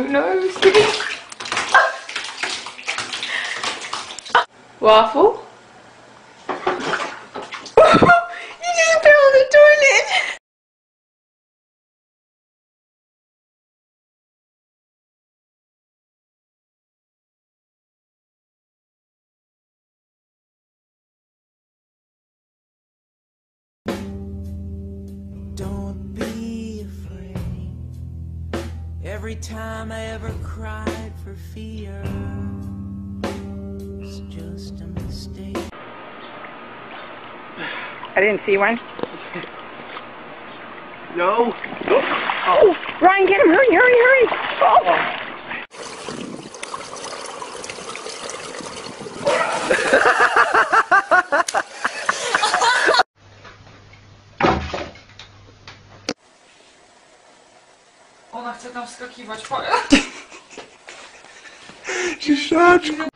no, sticky. Waffle. You just fell in the toilet. Don't be afraid. Every time I ever cried for fear, it's just a mistake. I didn't see one. No. Oh, Ryan, get him! Hurry, hurry, hurry! Oh. Ona chce tam wskakiwać. Dzieciaczku.